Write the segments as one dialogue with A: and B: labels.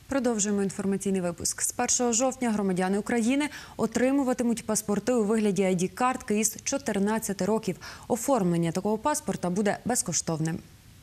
A: Продовжуємо інформаційний випуск. З 1 жовтня громадяни України отримуватимуть паспорти у вигляді ID-картки із 14 років. Оформлення такого паспорта буде безкоштовним.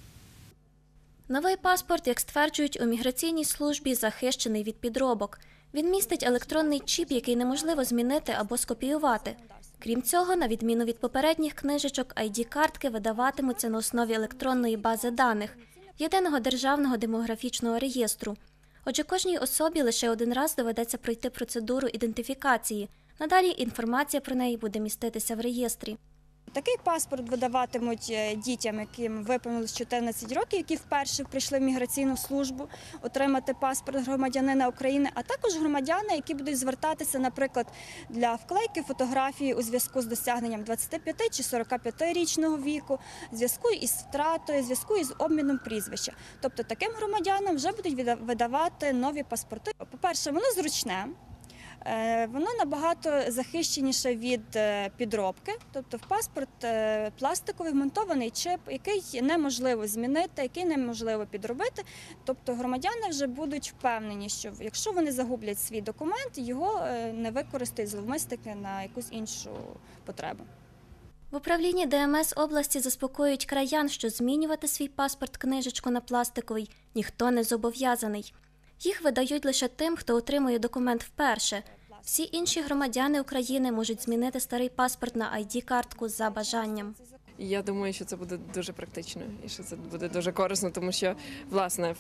B: Новий паспорт, як стверджують у міграційній службі, захищений від підробок. Він містить електронний чіп, який неможливо змінити або скопіювати. Крім цього, на відміну від попередніх книжечок, ID-картки видаватимуться на основі електронної бази даних – Єдиного державного демографічного реєстру. Отже, кожній особі лише один раз доведеться пройти процедуру ідентифікації. Надалі інформація про неї буде міститися в реєстрі.
C: Такий паспорт видаватимуть дітям, яким виповнилось 14 років, які вперше прийшли в міграційну службу отримати паспорт громадянина України, а також громадяни, які будуть звертатися, наприклад, для вклейки фотографії у зв'язку з досягненням 25 чи 45-річного віку, в зв'язку із втратою, в зв'язку із обміном прізвища. Тобто таким громадянам вже будуть видавати нові паспорти. По-перше, воно зручне. Воно набагато захищеніше від підробки, тобто в паспорт пластиковий вмонтований чип, який неможливо змінити, який неможливо підробити. Тобто громадяни вже будуть впевнені, що якщо вони загублять свій документ, його не використають зловмисники на якусь іншу потребу.
B: В управлінні ДМС області заспокоюють краян, що змінювати свій паспорт-книжечку на пластиковий ніхто не зобов'язаний. Їх видають лише тим, хто отримує документ вперше. Всі інші громадяни України можуть змінити старий паспорт на ID-картку за бажанням.
D: Я думаю, що це буде дуже практично і що це буде дуже корисно, тому що, власне,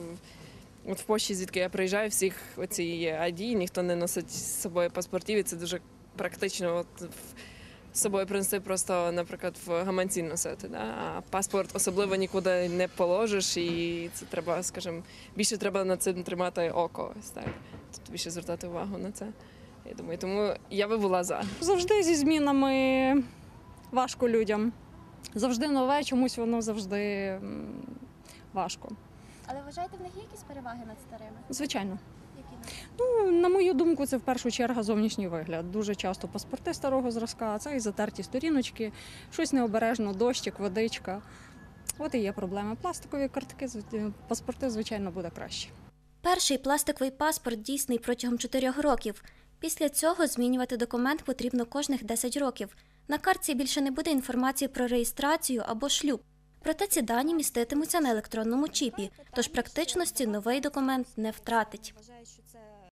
D: в пошті, звідки я приїжджаю, всіх оці ID, ніхто не носить з собою паспортів, і це дуже практично. З собою принести просто, наприклад, в гаманці носити, да? А паспорт особливо нікуди не положиш, і це треба, скажімо, більше треба над цим тримати око, ось так. Тобто більше звертати увагу на це. Я думаю, тому я би була за.
E: Завжди зі змінами важко людям. Завжди нове, чомусь воно завжди важко.
B: Але вважаєте, в них є якісь переваги над старими?
E: Звичайно. На мою думку, це в першу чергу зовнішній вигляд. Дуже часто паспорти старого зразка, це і затерті сторіночки, щось необережно, дощик, водичка. От і є проблеми. Пластикові картки, паспорти, звичайно, буде краще.
B: Перший пластиковий паспорт дійсний протягом 4 років. Після цього змінювати документ потрібно кожних 10 років. На картці більше не буде інформації про реєстрацію або шлюб. Проте ці дані міститимуться на електронному чіпі, тож практичності новий документ не втратить.